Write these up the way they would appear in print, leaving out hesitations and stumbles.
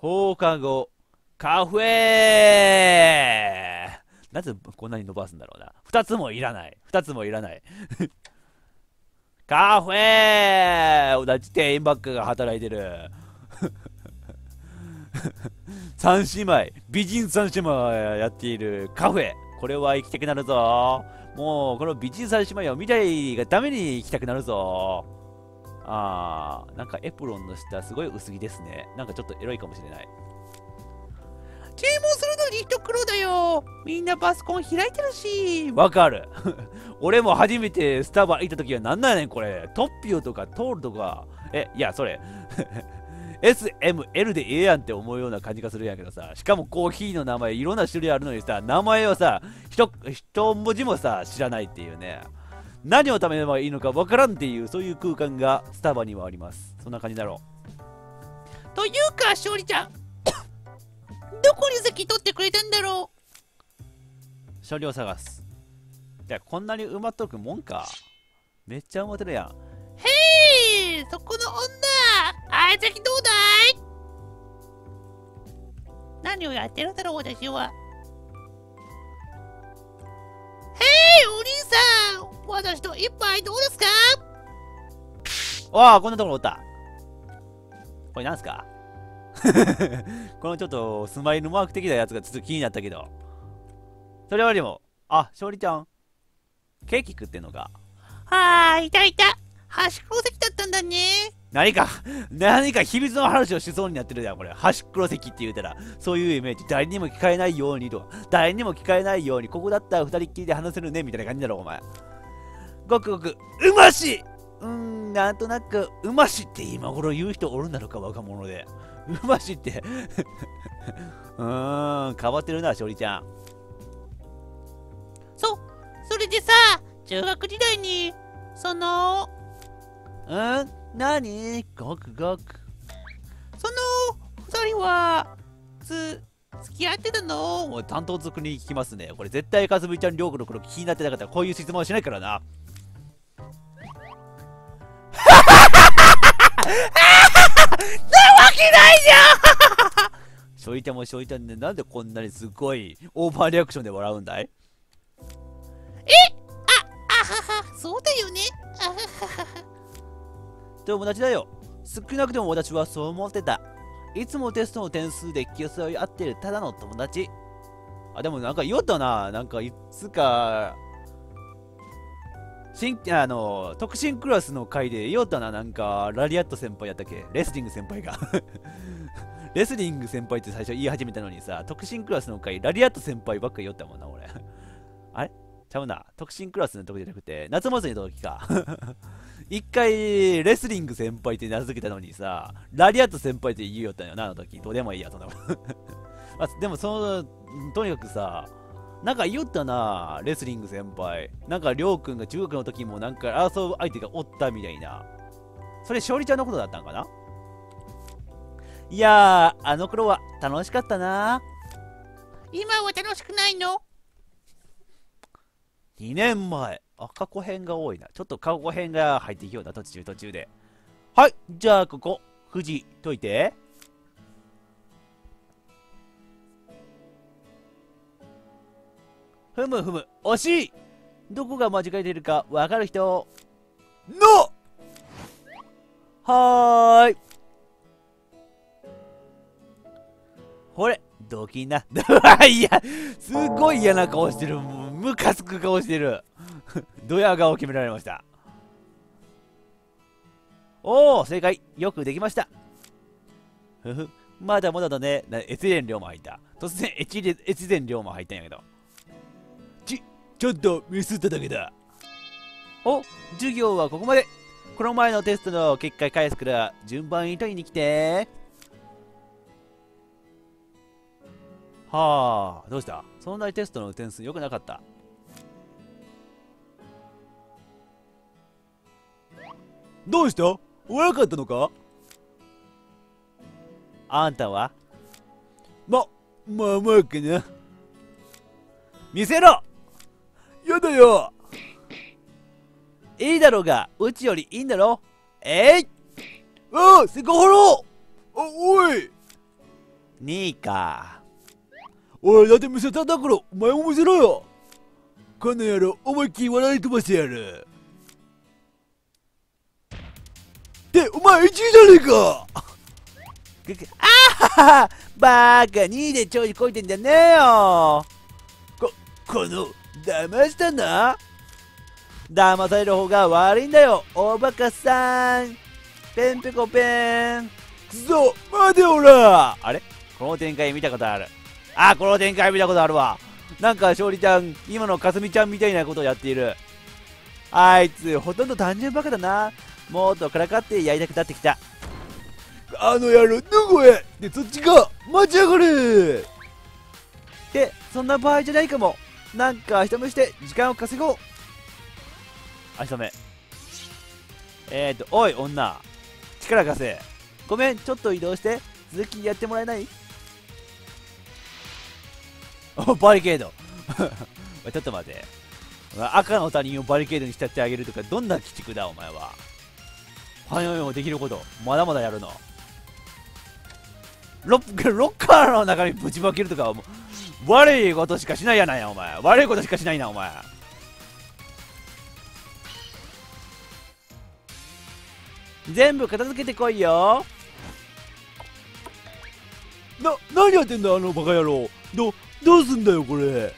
放課後、カフェなぜこんなに伸ばすんだろうな。二つもいらない。二つもいらない。カフェ同じ店員ばっかが働いてる。三姉妹、美人三姉妹がやっているカフェ。これは行きたくなるぞ。もう、この美人三姉妹を見たいがために行きたくなるぞ。なんかエプロンの下すごい薄着ですね。なんかちょっとエロいかもしれない。 注文するのに一苦労だよ。みんなパソコン開いてるし。 わかる。俺も初めてスタバ行った時はなんなんやねんこれ。トッピオとかトールとか。いや、それ。SML でええやんって思うような感じがするんやけどさ。しかもコーヒーの名前いろんな種類あるのにさ、名前をさ、一文字もさ、知らないっていうね。何を食べればいいのかわからんっていう、そういう空間がスタバにはあります。そんな感じだろう。というか、勝利ちゃん。どこに席取ってくれたんだろう。 処理を探す。じゃあこんなに埋まっとくもんか。めっちゃ埋まってるやん。 へい、そこの女、あいつどうだい。何をやってるんだろう、私は。へい、お兄さん、私と一杯どうですか。 ああ、こんなところおった。これなんすか。このちょっとスマイルマーク的なやつがちょっと気になったけど。それよりも、勝利ちゃん。ケーキ食ってんのか。 いたいた。端っこ席だったんだね。 何か秘密の話をしそうになってるじゃん、これ。端っこ席って言うたら、そういうイメージ。誰にも聞かれないようにとか、誰にも聞かれないように、ここだったら二人っきりで話せるね、みたいな感じだろ、お前。ごくごく、うましなんとなく、うましって今頃言う人おるんだろうか、若者で。うましって変わってるな、勝利ちゃん。 それでさ、中学時代に、 何ごくごく。 その、二人は、付き合ってたの？ もう担当族に聞きますね。これ絶対かすみちゃん両国の頃気になってなかったらこういう質問はしないからな。なわけないじゃん。勝利ちゃんも勝利ちゃんでなんでこんなにすごいオーバーリアクションで笑うんだい。 そうだよね。 友達だよ。少なくとも私はそう思ってた。いつもテストの点数で競い合ってるただの友達。でもなんか言おったな。なんかいつか特進クラスの回で言おったな。なんかラリアット先輩やったっけ。レスリング先輩がレスリング先輩って最初言い始めたのにさ、特進クラスの回ラリアット先輩ばっか言おったもんな俺。あれちゃうな。特進クラスの時じゃなくて夏祭りの時か。一回レスリング先輩って名付けたのにさ、ラリアット先輩って言いよったんよな、あの時。どうでもいいや、そんなもん。でもとにかくさ、なんか言おったな、レスリング先輩。なんかりょうくんが中学の時もなんか争う相手がおったみたいな。それ勝利ちゃんのことだったんかな。いやー、あの頃は楽しかったな。 今は楽しくないの ？2年前。過去編が多いな。ちょっと過去編が入ってきような、途中で。はい、じゃあここ、富士解いて。ふむふむ、惜しい。どこが間違えてるかわかる人。のはーい。ほれ、ドキンな。いや、すごい嫌な顔してる。ムカつく顔してる。ドヤ顔を決められました。おお、正解。よくできました。ふふ、まだまだだね。越前龍馬入った。突然、越前龍馬入ったんやけど。ちょっとミスっただけだ。授業はここまで。この前のテストの結果返すから順番に取りに来て。はあ、どうした？そんなにテストの点数良くなかった。どうした？悪かったのか？あんたは？まあまあかな。見せろ！やだよ！いいだろうが、うちよりいいんだろ？セクハラ！おい！ 2位か。おい、だって見せたんだから、お前も見せろよ。この野郎、思いっきり笑い飛ばしてやる。で、お前1位じゃねえか。あはは、バーカ、2位で調子こいてんじゃねえよ。この、騙したな。騙される方が悪いんだよ、おバカさん。ペンペコペン。くそ、待てよら。あれ、この展開見たことある。あ、この展開見たことあるわ。なんか勝利ちゃん、今のかすみちゃんみたいなことをやっている。あいつほとんど単純バカだな。もっとからかってやりたくなってきた。あの野郎、どこへで、そっちか、待ちやがれ。で、そんな場合じゃないかも。なんか一目して時間を稼ごう。あ、一目。おい女、力貸せ。ごめん、ちょっと移動して続きやってもらえない？お、バリケード。ちょっと待て。赤の他人をバリケードにしってあげるとか、どんな鬼畜だお前は。はよよ、できることまだまだやるの。ロッカーの中身ぶちまけるとか、悪いことしかしないやないやお前。悪いことしかしないなお前。全部片付けてこいよ。何やってんだあのバカ野郎。どうすんだよこれ。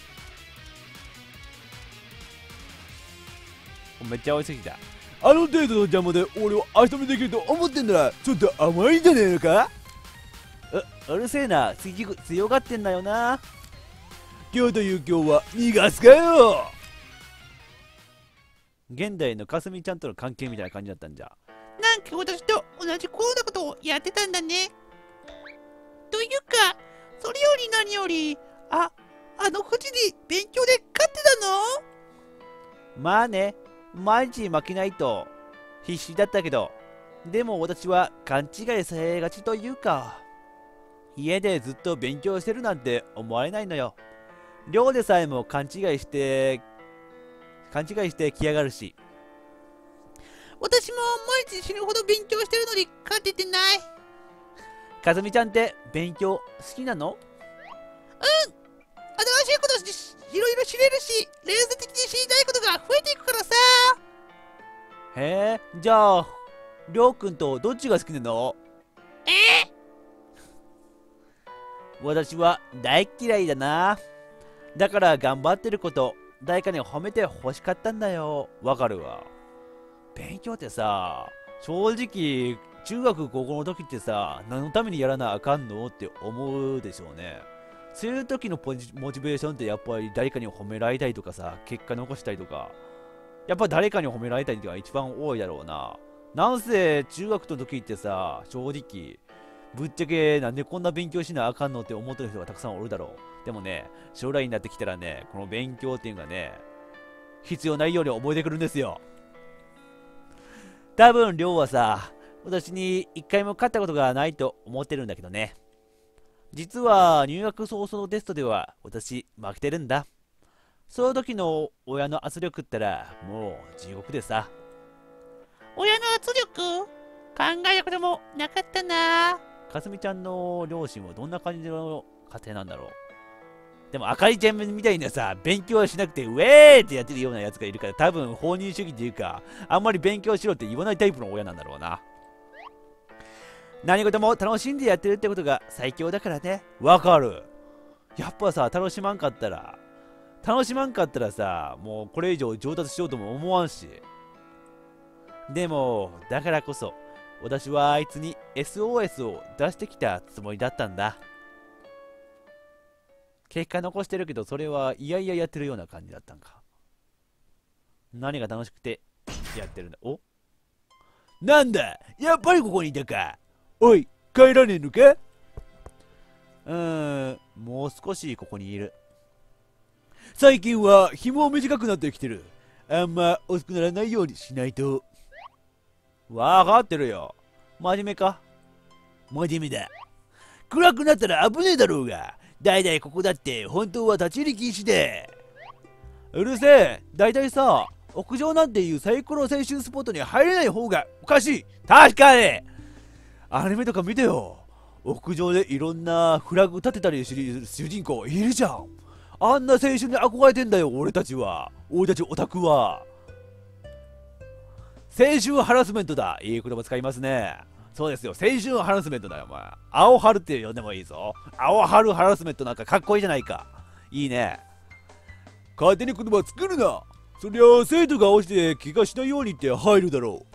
めっちゃ追いすぎた。あの程度の邪魔で俺を足止めできると思ってんならちょっと甘いんじゃねえのか。うるせえな、強がってんだよな。今日という今日は逃がすかよ。現代のかすみちゃんとの関係みたいな感じだったんじゃ。 なんか私と同じこうなことをやってたんだね。というか、それより何より、あの富士に勉強で勝ってたの？ まあね、毎日負けないと必死だったけど、でも私は勘違いされがちというか、家でずっと勉強してるなんて思われないのよ。寮でさえも勘違いしてきやがるし。 私も毎日死ぬほど勉強してるのに勝ててない。 かずみちゃんって勉強好きなの？ 新しいこといろいろ知れるし、連鎖的に知りたいことが増えていくからさ。 へえ、じゃありょうくんとどっちが好きなの？私は大嫌いだな。だから頑張ってること誰かに褒めて欲しかったんだよ。わかるわ。勉強ってさ、正直中学高校の時ってさ、何のためにやらなあかんのって思うでしょうね。そういう時のモチベーションってやっぱり誰かに褒められたりとかさ、結果残したりとか、やっぱ誰かに褒められたりとか一番多いだろうな。なんせ中学の時ってさ、正直ぶっちゃけなんでこんな勉強しなあかんのって思ってる人がたくさんおるだろう。でもね、将来になってきたらね、この勉強っていうのがね、必要ないように覚えてくるんですよ。多分、りょうはさ、私に一回も勝ったことがないと思ってるんだけどね。実は入学早々のテストでは私負けてるんだ。その時の親の圧力ったらもう地獄でさ。 親の圧力？考えたこともなかったな。 かすみちゃんの両親はどんな感じの家庭なんだろう。でもあかりちゃんみたいなさ、勉強はしなくてウェーってやってるようなやつがいるから、多分放任主義っていうか、あんまり勉強しろって言わないタイプの親なんだろうな。何事も楽しんでやってるってことが最強だからね。わかる。やっぱさ、楽しまんかったらさ、もうこれ以上上達しようとも思わんし。でもだからこそ私はあいつに SOS を出してきたつもりだったんだ。結果残してるけど、それはいやいややってるような感じだったんか。何が楽しくてやってるんだ。お、なんだ、やっぱりここにいたか。おい、帰らねえのか。もう少しここにいる。最近は日も短くなってきてる。あんま遅くならないようにしないと。わかってるよ。真面目か。真面目だ。暗くなったら危ねえだろうが。だいたいここだって本当は立ち入り禁止で。うるせえ。だいたいさ、屋上なんていうサイコロ青春スポットに入れない方がおかしい。確かに。アニメとか見てよ。 屋上でいろんなフラグ立てたりする主人公いるじゃん。あんな青春に憧れてんだよ、俺たちオタクは。青春ハラスメントだ。いい言葉使いますね。そうですよ、青春ハラスメントだよ、お前。青春って呼んでもいいぞ。青春ハラスメントなんかかっこいいじゃないか。いいね。勝手に言葉作るな。そりゃ生徒が落ちて怪我しないようにって入るだろ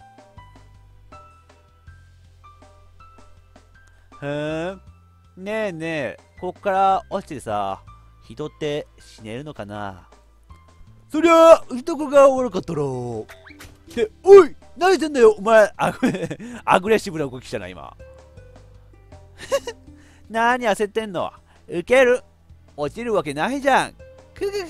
う。へえ。ねえねえ、こっから落ちてさ、人って死ねるのかな。そりゃあ人が悪かったろ。っておい、何してんだよお前。アグレッシブな動きしたな今。何焦ってんの。ウケる。落ちるわけないじゃん。くぐ。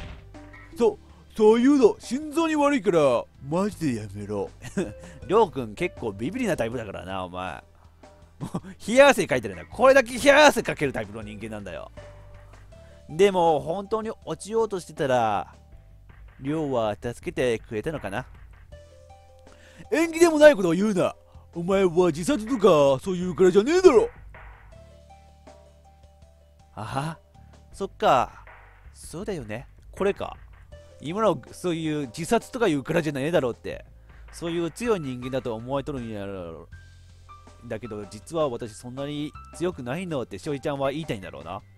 そういうの心臓に悪いからマジでやめろ。りょうくん結構ビビリなタイプだからなお前。もう冷や汗かいてるんだ。これだけ冷や汗かけるタイプの人間なんだよ。でも本当に落ちようとしてたらりょうは助けてくれたのかな。縁起でもないことを言うな。お前は自殺とかそういうからじゃねえだろ。あは、そっか。そうだよね。これか。今のそういう自殺とかいうからじゃねえだろうって。そういう強い人間だと思われとるんやろ。だけど実は私そんなに強くないのってしおりちゃんは言いたいんだろうな。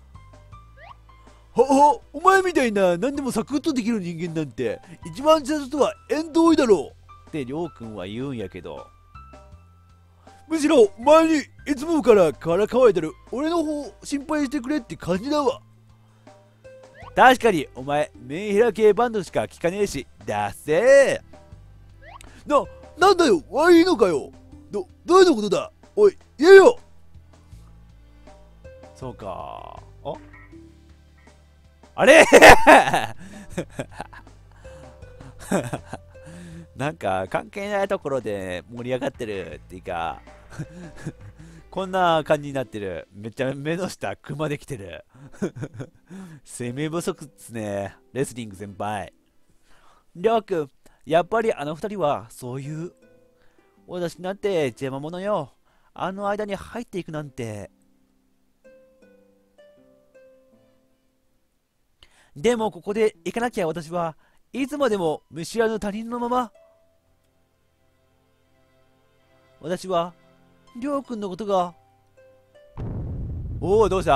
お前みたいな何でもサクッとできる人間なんて一番自殺とは縁遠いだろうってりょうくんは言うんやけど、むしろお前にいつもから乾いてる俺の方心配してくれって感じだわ。確かにお前メンヘラ系バンドしか聞かねえしだっせー。なんだよ、いいのかよ。どういうことだ。おい言えよ。そうか。あれなんか関係ないところで盛り上がってるっていうかこんな感じになってる。めっちゃ目の下クマできてる生命不足っすね、レスリング先輩。りょうくん、やっぱりあの二人はそういう。私なんて邪魔者よ。あの間に入っていくなんて。でもここで行かなきゃ私はいつまでも見知らぬ他人のまま。私はりょうくんのことが。おお、どうした。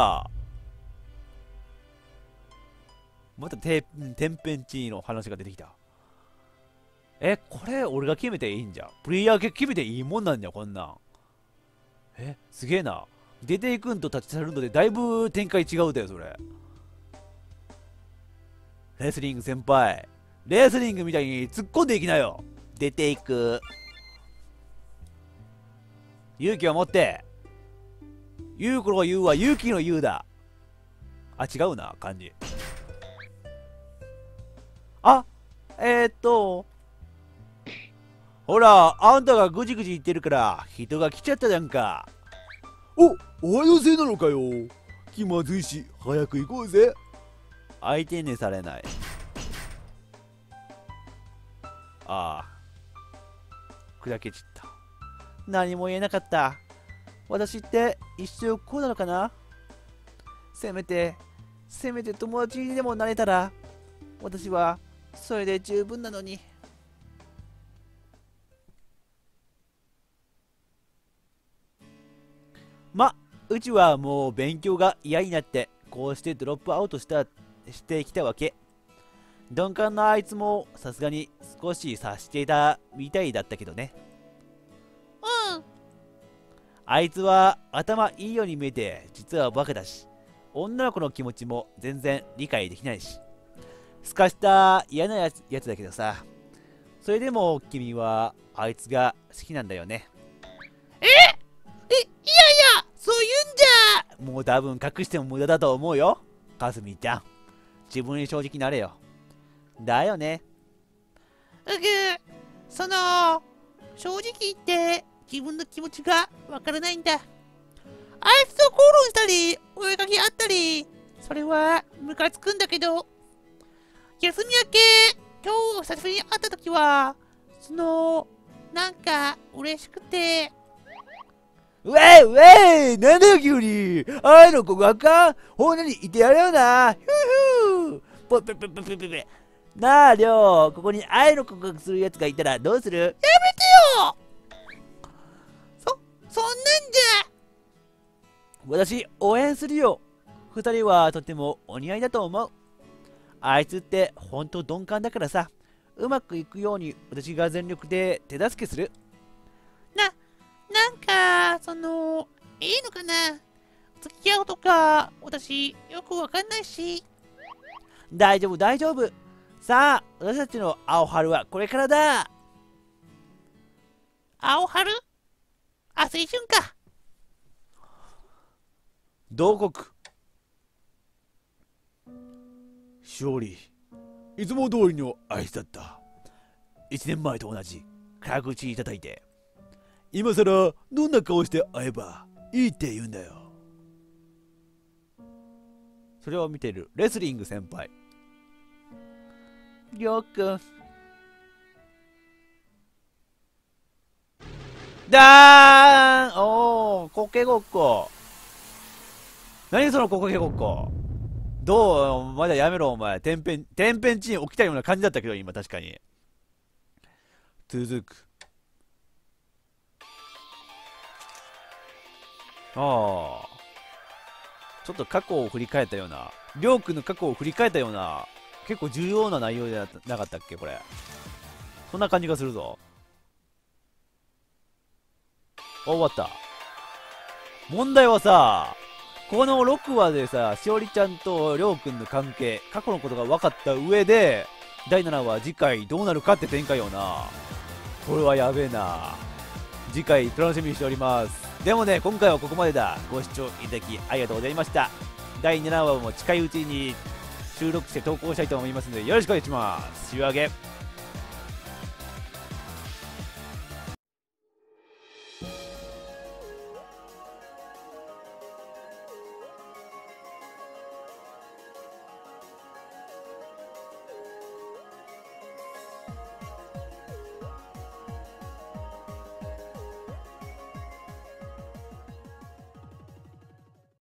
また天変地異の話が出てきた。これ俺が決めていいんじゃん。プレイヤー決めていいもんなんじゃこんなん。すげえな。出ていくんと立ち去るのでだいぶ展開違うだよそれ。レスリング先輩、レスリングみたいに突っ込んでいきなよ。出ていく。勇気を持って。言う頃言うは勇気の言うだ。あ、違うな、漢字。あ、ほら、あんたがぐじぐじ言ってるから人が来ちゃったじゃんか。お前のせいなのかよ。気まずいし、早く行こうぜ。相手にされない。ああ、砕け散った。何も言えなかった。私って一生こうなのかな。せめて友達にでもなれたら私はそれで十分なのに。うちはもう勉強が嫌になってこうしてドロップアウトしてきたわけ。鈍感なあいつもさすがに少し察していたみたいだったけどね。 うん。 あいつは頭いいように見えて実はバカだし、女の子の気持ちも全然理解できないし、すかした嫌なやつだけどさ。それでも君はあいつが好きなんだよね。 いやいや、そういうんじゃ。 もう多分隠しても無駄だと思うよ、かすみちゃん。自分に正直なれよ。だよね。 正直言って自分の気持ちがわからないんだ。あいつと口論したり、お絵かきあったり、それはムカつくんだけど、休み明け、今日久しぶりに会った時は、なんか嬉しくて、 ウェイウェイ、なんだよ急に。愛の告白か、ほんにいてやるよな。ふうぽぺぺぺぺぺぺ。なあ、りょう、ここに愛の告白するやつがいたらどうする？ やめてよ。そんなんじゃ。 私、応援するよ。二人はとてもお似合いだと思う。あいつってほんと鈍感だからさ、うまくいくように私が全力で手助けする。 なんか、いいのかな？付き合うとか、私、よくわかんないし。 大丈夫、大丈夫。さあ、私たちの青春はこれからだ。 青春？青春か。 同国。勝利。いつも通りの挨拶だった。1年前と同じ、辛口叩いて。今さらどんな顔して会えばいいって言うんだよ。それを見ているレスリング先輩。りょうくん。だーん。おー、コケごっこ。何そのコケごっこ。どうまだやめろお前。天変地異起きたような感じだったけど今確かに。続く。ああ。ちょっと過去を振り返ったような、りょうくんの過去を振り返ったような、結構重要な内容じゃなかったっけこれ。そんな感じがするぞ。終わった。問題はさ、この6話でさ、しおりちゃんとりょうくんの関係、過去のことが分かった上で、第7話次回どうなるかって展開よな。これはやべえな。次回楽しみにしております。でもね、今回はここまでだ。ご視聴いただきありがとうございました。第7話も近いうちに収録して投稿したいと思いますので、よろしくお願いします。週上げ。